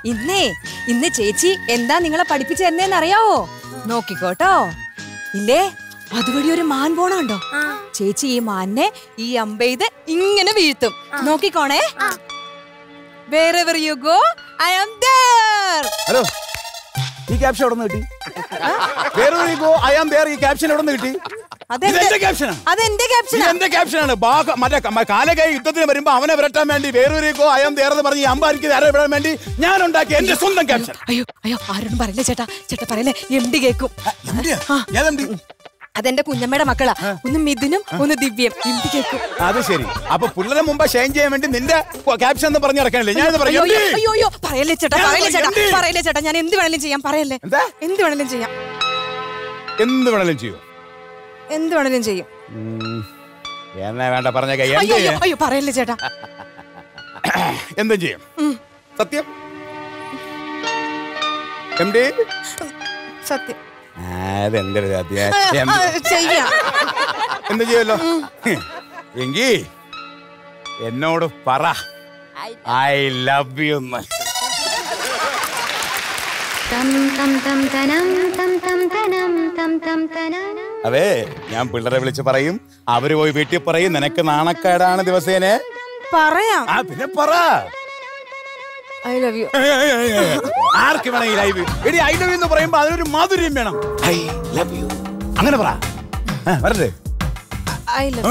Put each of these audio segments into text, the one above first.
ഇന്ന് ചേച്ചി എന്താ നിങ്ങളെ പഠിപ്പിച്ചെന്നേന്ന് അറിയാവോ? നോക്കിക്കോട്ടോ. ഇല്ലേ അതുവഴി ഒരു മാൻ പോണുണ്ടോ? ചേച്ചി ഈ മാനെ ഈ അമ്പെയ്ത് ഇങ്ങനെ വീഴ്ത്തും. നോക്കിക്കോണേ. Wherever you go, I am there. Hello, ഈ ക്യാപ്ഷൻ എവിടെ നിന്ന് കിട്ടി? Wherever you go, I am there. ഈ ക്യാപ്ഷൻ എവിടെ നിന്ന് കിട്ടി? അതെന്റെ ക്യാപ്ഷനാണ്. മറ്റേ കാലകൈ യുദ്ധത്തിന് വരുമ്പോ അവനെ വിരട്ടാൻ വേണ്ടി Wherever you go, I am there എന്ന് പറഞ്ഞ് അമ്പാരിക്ക് ആരെ വിടാൻ വേണ്ടി ഞാൻ ഉണ്ടാക്കിയ എന്റെ സ്വന്തം ക്യാപ്ഷൻ. അയ്യോ ആരോടും പറയില്ലേ ചേട്ടാ. ചേട്ടാ പറയല്ലേ, MD കേക്കും. അതെന്റെ കുഞ്ഞമ്മയുടെ മക്കളാ. ഒന്ന് മിഥുനും ഒന്ന് ദിവ്യം. MD കേക്കും. അത് ശരി. അപ്പൊ പിള്ളേരെ മുമ്പ് ഷൈൻ ചെയ്യാൻ വേണ്ടി നിന്റെ ക്യാപ്ഷൻ എന്ന് പറഞ്ഞു നടക്കാനല്ലേ ഞാൻ അയ്യോ പറയല്ലേ ചേട്ടാ. ഞാൻ എന്ത് വേണേലും ചെയ്യാം. പറയല്ലേ, എന്ത് വേണേലും ചെയ്യാം. എന്ത് വേണേലും ചെയ്യും. എന്ത് വേണേലും ചെയ്യും. എന്നാ വേണ്ട പറഞ്ഞേക്ക. അയ്യോ പറയല്ലേ ചേട്ടാ. എന്തും ചെയ്യും. സത്യം. MD സത്യം. അതെന്തൊരു ചെയ്യാം. എന്ത് ചെയ്യല്ലോ എങ്കി എന്നോട് പറ ഐ ലവ് യു. അതെ, ഞാൻ പിള്ളേരെ വിളിച്ച് പറയും, അവര് പോയി വീട്ടിൽ പറയും നിനക്ക് നാണക്കേടാണ് ദിവസേനെ പറയാം. പിന്നെ പറ ഐ ലവ് യു. ആർക്ക് വേണം ഈ ലൈവ്? എടി ഐ ലവ് യു എന്ന് പറയുമ്പോ അതിനൊരു മാധുര്യം വേണം. ഐ ലവ് യു അങ്ങനെ പറ. വരട്ടെ. ഐ ലവ്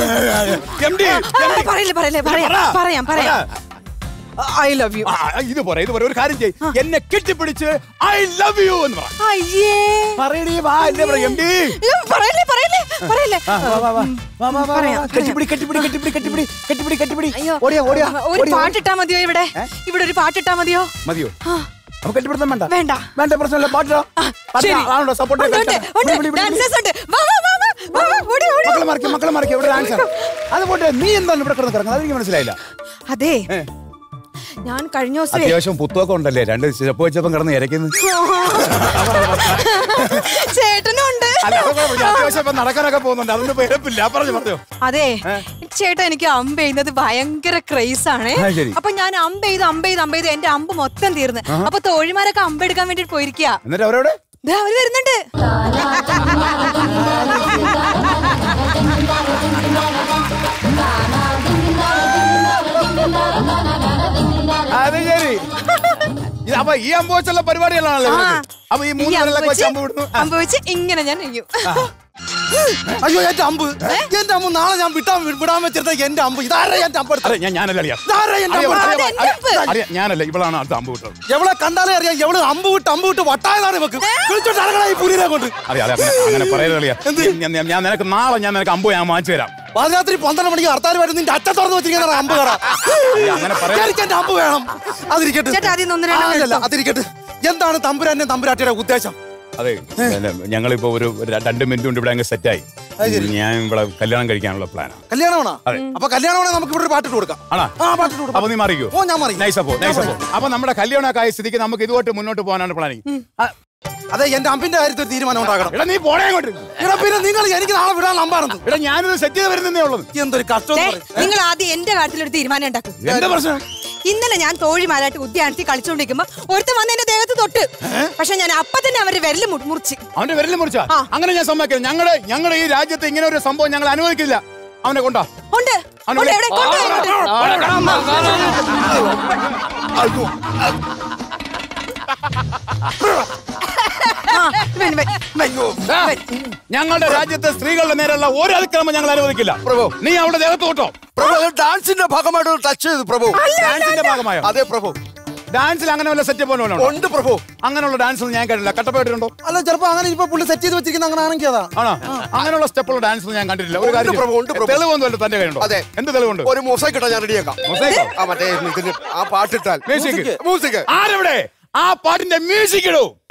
പറയാം. I love you. ഇതുപോലെ ഒരു കാര്യം ചെയ്യ്, എന്നെ കെട്ടിപ്പിടിച്ച് ഐ ലവ് യു എന്ന് പറ. പറയടി വാ. എന്നെ പറ MD. ഒരു പാട്ടിട്ടാ മതിയോ? ഇവിടെ ഒരു പാട്ടിട്ടാ മതിയോ? മതിയോ? കെട്ടിപ്പിടുത്തം വേണ്ട. വേണ്ട പ്രശ്നമില്ല. പാട്ടോ സപ്പോർട്ട്. മക്കളെ മറിക്കും ഇവിടെ ഡാൻസ്. അത് പോട്ടെ, നീ എന്താണ് ഇവിടെ കിടന്ന് കിടക്കുന്നത്? അതെനിക്ക് മനസ്സിലായില്ല. അതെ, ഞാൻ കഴിഞ്ഞ ദിവസം അത്യാവശ്യം പുത്തൊക്കെ ഉണ്ടല്ലേ, 2 സ്റ്റെപ്പ് വെച്ചപ്പം കിടന്ന് ഇരയ്ക്കുന്നു. ചേട്ടനുണ്ട്. അത്യാവശ്യം നടക്കാനൊക്കെ പോകുന്നുണ്ട്, അതൊന്നും പേരപ്പില്ല. പറഞ്ഞു. അതെ ചേട്ടാ, എനിക്ക് അമ്പ് ചെയ്യുന്നത് ഭയങ്കര ക്രേസ് ആണ്. അപ്പൊ ഞാൻ അമ്പ് ചെയ്ത് എന്റെ അമ്പ് മൊത്തം തീർന്ന്. അപ്പൊ തോഴിമാരൊക്കെ അമ്പ് എടുക്കാൻ വേണ്ടിട്ട് പോയിരിക്കുക. എന്നിട്ട് അവരോട് അവര് വരുന്നുണ്ട്. അത് ശരി. അപ്പൊ ഈ അമ്പ് വെച്ചുള്ള പരിപാടികളാണല്ലോ. അപ്പൊ ഈ 3 അമ്പ് വെച്ച് ഇങ്ങനെ ഞാൻ ചെയ്യും. അയ്യോ എന്റെ അമ്പ് നാളെ ഞാൻ വിടാൻ വെച്ചിരുന്ന എന്റെ അമ്പ് ഇതാരാ? എന്റെ അമ്പ് ഞാനല്ല, ഇവളാണ് അടുത്ത അമ്പ് വിട്ടത്. എവളെ കണ്ടാലേ അറിയാം, എവള് അമ്പ് വിട്ട് വട്ടായതാണ് ഇവക്ക്. ഈ പുലിനെ കൊണ്ട് അങ്ങനെ പറയുന്നത്. ഞാൻ നിനക്ക് നാളെ അമ്പ് ഞാൻ മാറ്റി തരാം. പാതിരാത്രി 12 മണിക്ക് ഹർത്താൽ വരും. നിന്റെ അച്ഛൻ തുറന്നു വെച്ചിരിക്കുന്ന അമ്പ് കട. എന്റെ അമ്പ് വേണം. അതിരിക്കട്ടെ. എന്താണ് തമ്പുരാന്റെ തമ്പുരാട്ടിയുടെ ഉദ്ദേശം? അതെ, ഞങ്ങളിപ്പോ ഒരു 2 മിനിറ്റ് കൊണ്ട് ഇവിടെ അങ്ങ് സെറ്റായി. ഞാൻ ഇവിടെ കല്യാണം കഴിക്കാനുള്ള പ്ലാനാണ്. കല്യാണമാണോ? അപ്പൊ കല്യാണമാണെങ്കിൽ നമുക്ക് ഇവിടെ ഒരു പാട്ടിട്ട് കൊടുക്കാം. അപ്പൊ നീ മാറിക്കോ? ഞാൻ മാറി. അപ്പൊ നമ്മുടെ കല്യാണമൊക്കെ ആയ സ്ഥിതിക്ക് നമുക്ക് ഇതുമായിട്ട് മുന്നോട്ട് പോകാനാണ് പ്ലാനിങ്. അതെ, എന്റെ അമ്പിന്റെ കാര്യത്തിൽ തീരുമാനം ഉണ്ടാക്കണം. എടാ നീ പോണേ അങ്ങോട്ട്. എടാ പിന്നെ നിങ്ങൾ എനിക്ക് നാളെ വിടാൻ നമ്പാണെന്ന്. എടാ ഞാനിത് സെറ്റ് ചെയ്ത് വരുന്നേ ഉള്ളത്. എന്തൊരു കഷ്ടം. നിങ്ങൾ ആദ്യം എന്റെ കാര്യത്തിൽ ഒരു തീരുമാനം ഉണ്ടാക്കും. എന്താ പ്രശ്നം? ഇന്നലെ ഞാൻ തോഴിമാരായിട്ട് ഉദ്യാനത്തിൽ കളിച്ചോണ്ടിരിക്കുമ്പോ ഒരുത്തൻ വന്ന് എന്റെ ദേഹത്ത് തൊട്ട്. പക്ഷെ ഞാൻ അപ്പൊ തന്നെ അവരുടെ വിരല് മുറിച്ച്. അവന്റെ വിരല് മുറിച്ചാ? അങ്ങനെ ഞാൻ സമ്മതിക്കില്ല. ഞങ്ങളുടെ ഈ രാജ്യത്ത് ഇങ്ങനെ ഒരു സംഭവം ഞങ്ങൾ അനുവദിക്കില്ല. അവനെ കൊണ്ടാ ഉണ്ട്. ഞങ്ങളുടെ രാജ്യത്തെ സ്ത്രീകളുടെ നേരെയുള്ള ഒരു അതിക്രമം ഞങ്ങൾ അനുവദിക്കില്ല. പ്രഭു, നീ അവിടെ ദേഹത്ത് തൊട്ടോ. പ്രഭു, ഡാൻസിന്റെ ഭാഗമായിട്ട് ടച്ച് ചെയ്തു. പ്രഭു, ഡാൻസിന്റെ ഭാഗമായോ? അതെ പ്രഭു. ഡാൻസിൽ അങ്ങനെ വല്ല സെറ്റപ്പ് ഉണ്ട് പ്രഭു. അങ്ങനെയുള്ള ഡാൻസ് ഞാൻ കണ്ടില്ല. കട്ടപ്പായിട്ടുണ്ടോ? അല്ല, ചിലപ്പോ അങ്ങനെ ഇപ്പൊ പുള്ളി സെറ്റ് ചെയ്ത് വെച്ചിരിക്കുന്ന അങ്ങനെ ആണെങ്കിൽ അതാ. ആണോ? അങ്ങനെയുള്ള സ്റ്റെപ്പുള്ള ഡാൻസ് ഞാൻ കണ്ടിട്ടില്ല. ഒരു കാര്യം തെളിവൊന്നുമല്ലോ തന്റെ കയ്യുണ്ടോ? അതെ. എന്ത് തെളിവുണ്ട്? ഒരു മൊസൈക്ക് ഇട്ടാ ഞാൻ റെഡിയാക്കാം. മൊസൈക്ക്? ആ പാട്ടിട്ടാൽ മ്യൂസിക്. ആരെവിടെ? ആ പാട്ടിന്റെ മ്യൂസിക് ഇടൂ.